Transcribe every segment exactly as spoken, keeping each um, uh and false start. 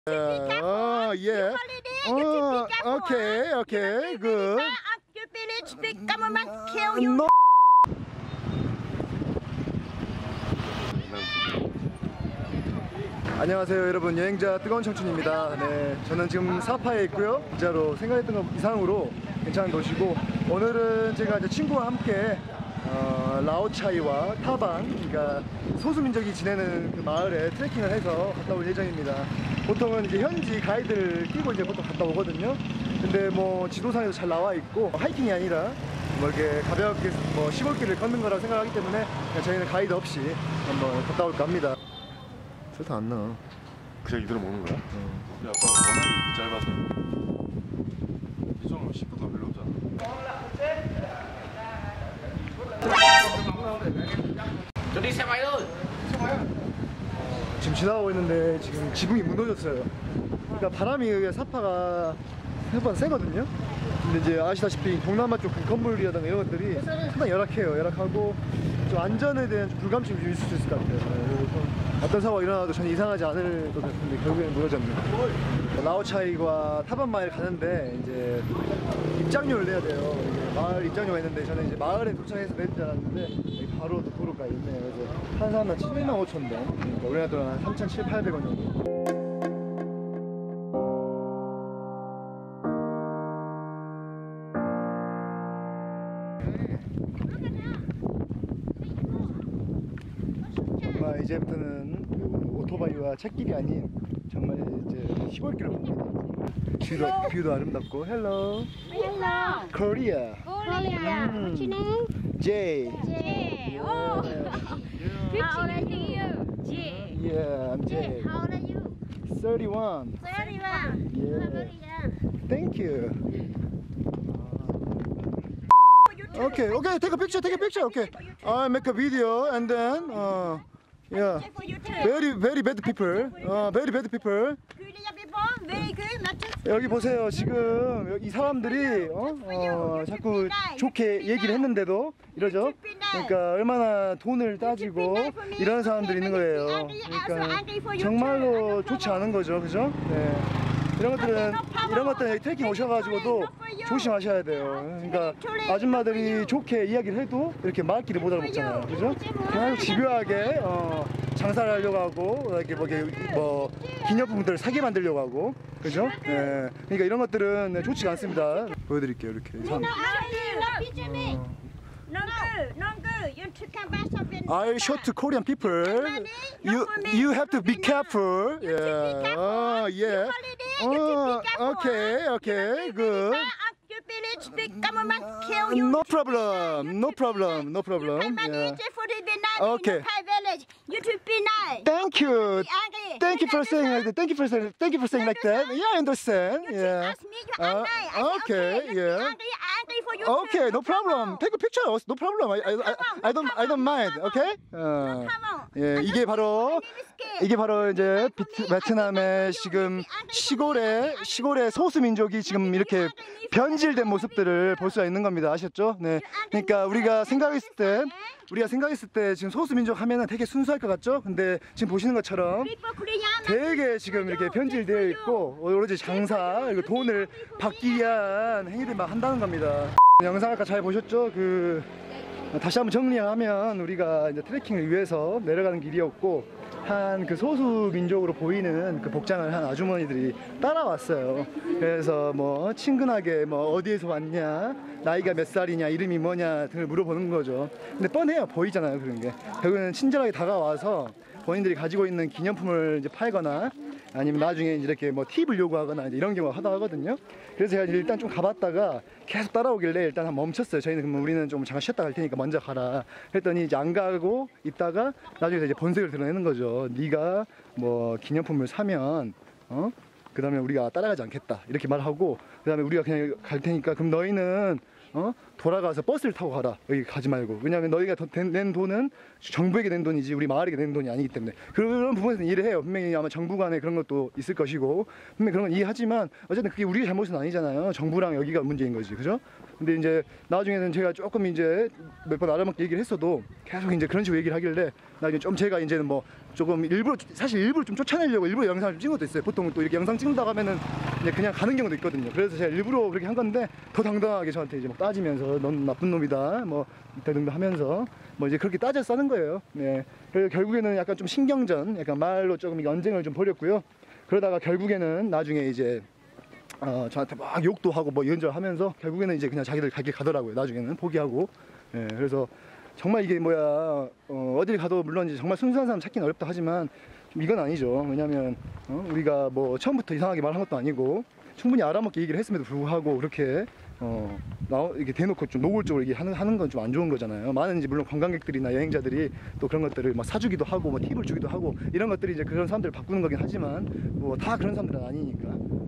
Oh yeah. Oh, okay, okay, good. No. 안녕하세요 여러분, 여행자 뜨거운 청춘입니다. 네, 저는 지금 사파에 있고요. 진짜로 생각했던 것 이상으로 괜찮은 도시고, 오늘은 제가 이제 친구와 함께 어, 라오차이와 타반, 그러니까 소수민족이 지내는 그 마을에 트레킹을 해서 갔다 올 예정입니다. 보통은 이제 현지 가이드를 끼고 이제 보통 갔다 오거든요. 근데 뭐 지도상에도 잘 나와 있고, 하이킹이 아니라 뭐 이렇게 가볍게 뭐 시골길을 걷는 거라고 생각하기 때문에 그냥 저희는 가이드 없이 한번 갔다 올까 합니다. 설탕 안 나. 그냥 이대로 먹는 거야? 어. 근데 아까 워낙에 짧아서 이 정도면 식구가 별로 없잖아. đi xe máy thôi. 지금 지나가고 있는데 지금 지붕이 무너졌어요. 그러니까 바람이 여기 사파가 생각보다 세거든요. 근데 이제 아시다시피 동남아 쪽 건물이라든가 이런 것들이 상당히 열악해요. 열악하고 좀 안전에 대한 좀 불감증이 좀 있을 수 있을 것 같아요. 그래서 어떤 사고가 일어나도 전혀 이상하지 않을 것 같은데 결국에는 무너졌네요. 라오차이과 타반마을 가는데 이제 입장료를 내야 돼요. 마을 입장료가 있는데 저는 이제 마을에 도착해서 내는 줄 알았는데 여기 바로 또 도로가 있네요. 그래서 한 사람당 칠만 오천 동, 그러니까 우리나라 돈 한 삼천칠백팔백 원 정도. 정말 이제부터는 그 오토바이와 찻길이 아닌 정말 이제 시골길을 갑니다. 뷰도, 뷰도 아름답고. 헬로. Hello. 코리아. Korea. Mm. What's your name? Jay. Jay. Oh. How old are you? Jay. Yeah, I'm Jay. Jay. How old are you? thirty-one. thirty-one. Yeah. Very young. Thank you. Okay, okay, take a picture, take a picture. Okay, I make a video and then, uh, yeah, very, very bad people. Uh, very bad people. 여기 보세요. 지금 이 사람들이 어? 어, 자꾸 좋게 얘기를 했는데도 이러죠. 그러니까 얼마나 돈을 따지고 이런 사람들이 있는 거예요. 그러니까 정말로 좋지 않은 거죠, 그죠? 네. 이런 것들은 이런 것들은 트레킹 오셔가지고도 조심하셔야 돼요. 그러니까 아줌마들이 좋게 이야기를 해도 이렇게 말귀를 못 알아먹잖아요, 그죠? 그냥 집요하게 어, 장사를 하려고 하고 이렇게 뭐, 이렇게 뭐 기념품들을 사게 만들려고 하고, 그죠? 네. 그러니까 이런 것들은 좋지가 않습니다. 보여드릴게요, 이렇게. 어. I show to Korean people. You you have to be careful. Yeah. Oh yeah. Oh, okay, okay, good. No problem, no problem, no problem. Yeah. Okay. Thank you. Thank you for saying like that. Thank you for saying. Thank you for saying like that. Yeah, I understand. Yeah. Uh, okay. Yeah. Okay, no problem. Take a picture. No problem. I I I don't I don't mind. Okay. 어, 예, 이게 바로 이게 바로 이제 비트, 베트남의 지금 시골의 시골의 소수 민족이 지금 이렇게 변질된 모습들을 볼 수가 있는 겁니다. 아셨죠? 네. 그러니까 우리가 생각했을 때 우리가 생각했을 때 지금 소수 민족 하면은 되게 순수할 것 같죠? 근데 지금 보시는 것처럼 되게 지금 이렇게 변질되어 있고 오로지 장사 그리고 돈을 받기 위한 행위를 막 한다는 겁니다. 영상 아까 잘 보셨죠? 그 다시 한번 정리하면 우리가 이제 트레킹을 위해서 내려가는 길이었고 한 그 소수 민족으로 보이는 그 복장을 한 아주머니들이 따라왔어요. 그래서 뭐 친근하게 뭐 어디에서 왔냐, 나이가 몇 살이냐, 이름이 뭐냐 등을 물어보는 거죠. 근데 뻔해요. 보이잖아요, 그런 게. 결국에는 친절하게 다가와서 본인들이 가지고 있는 기념품을 이제 팔거나 아니면 나중에 이렇게 뭐 팁을 요구하거나 이제 이런 경우가 하다 하거든요. 그래서 제가 일단 좀 가봤다가 계속 따라오길래 일단 한 멈췄어요. 저희는 그러면 우리는 좀 잠깐 쉬었다 갈 테니까 먼저 가라. 그랬더니 이제 안 가고 있다가 나중에 이제 본색을 드러내는 거죠. 네가 뭐 기념품을 사면 어? 그 다음에 우리가 따라가지 않겠다 이렇게 말하고, 그 다음에 우리가 그냥 갈 테니까 그럼 너희는 어? 돌아가서 버스를 타고 가라. 여기 가지 말고. 왜냐하면 너희가 낸 돈은 정부에게 낸 돈이지 우리 마을에게 낸 돈이 아니기 때문에. 그런 부분에서는 이해를 해요. 분명히 아마 정부 간에 그런 것도 있을 것이고 분명히 그런 건 이해하지만 어쨌든 그게 우리의 잘못은 아니잖아요. 정부랑 여기가 문제인 거지, 그죠? 근데 이제 나중에는 제가 조금 이제 몇 번 알아먹게 얘기를 했어도 계속 이제 그런 식으로 얘기를 하길래 나중에 좀 제가 이제는 뭐 조금 일부러 사실 일부러 좀 쫓아내려고 일부러 영상을 좀 찍은 것도 있어요. 보통 또 이렇게 영상 찍는다고 하면은 이제 그냥 가는 경우도 있거든요. 그래서 제가 일부러 그렇게 한 건데 더 당당하게 저한테 이제 막 따지면서 넌 나쁜 놈이다 뭐 등등 하면서 뭐 이제 그렇게 따져 써는 거예요. 네. 그래서 결국에는 약간 좀 신경전, 약간 말로 조금 언쟁을 좀 벌였고요. 그러다가 결국에는 나중에 이제 어, 저한테 막 욕도 하고 뭐 이런저런 하면서 결국에는 이제 그냥 자기들 갈 길 가더라고요. 나중에는 포기하고. 예, 그래서 정말 이게 뭐야 어, 어딜 가도 물론 이제 정말 순수한 사람 찾기는 어렵다 하지만 좀 이건 아니죠. 왜냐면 어, 우리가 뭐 처음부터 이상하게 말한 것도 아니고 충분히 알아먹게 얘기를 했음에도 불구하고 그렇게 어, 나, 이렇게 대놓고 좀 노골적으로 얘기하는 하는 건 좀 안 좋은 거잖아요. 많은 이제 물론 관광객들이나 여행자들이 또 그런 것들을 막 사주기도 하고 뭐 팁을 주기도 하고 이런 것들이 이제 그런 사람들을 바꾸는 거긴 하지만 뭐 다 그런 사람들은 아니니까.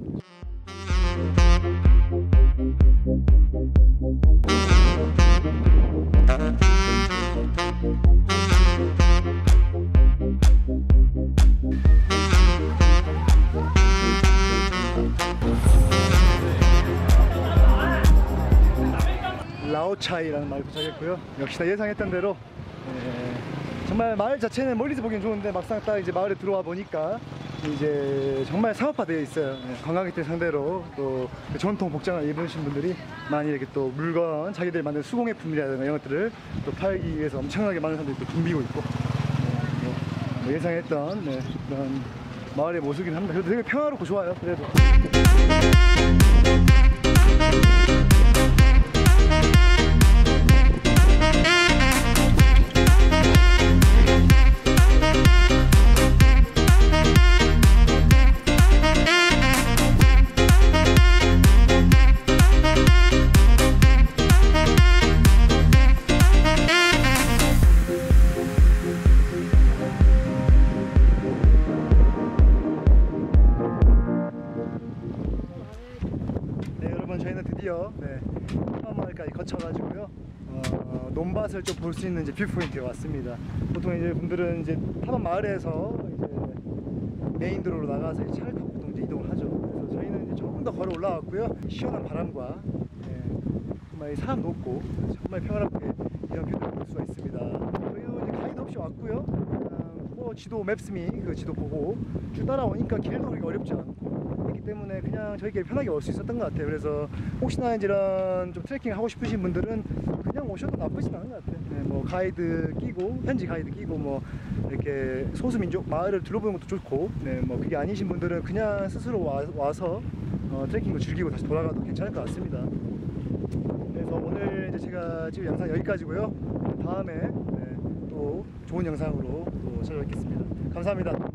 라오차이라는 말 도착했고요. 역시나 예상했던 대로 예, 정말 마을 자체는 멀리서 보기엔 좋은데 막상 딱 이제 마을에 들어와 보니까 이제 정말 상업화되어 있어요. 예, 관광객들 상대로 또 전통 복장을 입으신 분들이 많이 이렇게 또 물건 자기들 만든 수공예품이라든가 이런 것들을 또 팔기 위해서 엄청나게 많은 사람들이 또 붐비고 있고 예, 뭐, 뭐 예상했던 네, 그런 마을의 모습이긴 합니다. 그래도 되게 평화롭고 좋아요. 그래도. 저희는 드디어 네, 타반마을까지 거쳐가지고요 어, 논밭을 좀 볼 수 있는 이제 뷰포인트에 왔습니다. 보통 이제 분들은 이제 타반마을에서 이제 메인 도로로 나가서 이제 차를 타고 보통 이제 이동을 하죠. 그래서 저희는 이제 조금 더 걸어 올라왔고요. 시원한 바람과 네, 정말 사람도 없고 정말 평화롭게 이런 뷰를 볼 수가 있습니다. 저희도 이제 가이드 없이 왔고요. 그냥 뭐 지도 맵스미 그 지도 보고 쭉 따라오니까 길도 그렇게 어렵지 않고. 때문에 그냥 저희끼리 편하게 올 수 있었던 것 같아요. 그래서 혹시나 이런 좀 트레킹 하고 싶으신 분들은 그냥 오셔도 나쁘진 않은 것 같아요. 네, 뭐 가이드 끼고 현지 가이드 끼고 뭐 이렇게 소수민족 마을을 둘러보는 것도 좋고, 네, 뭐 그게 아니신 분들은 그냥 스스로 와, 와서 어, 트레킹도 즐기고 다시 돌아가도 괜찮을 것 같습니다. 그래서 오늘 이제 제가 찍은 영상 여기까지고요. 다음에 네, 또 좋은 영상으로 또 찾아뵙겠습니다. 감사합니다.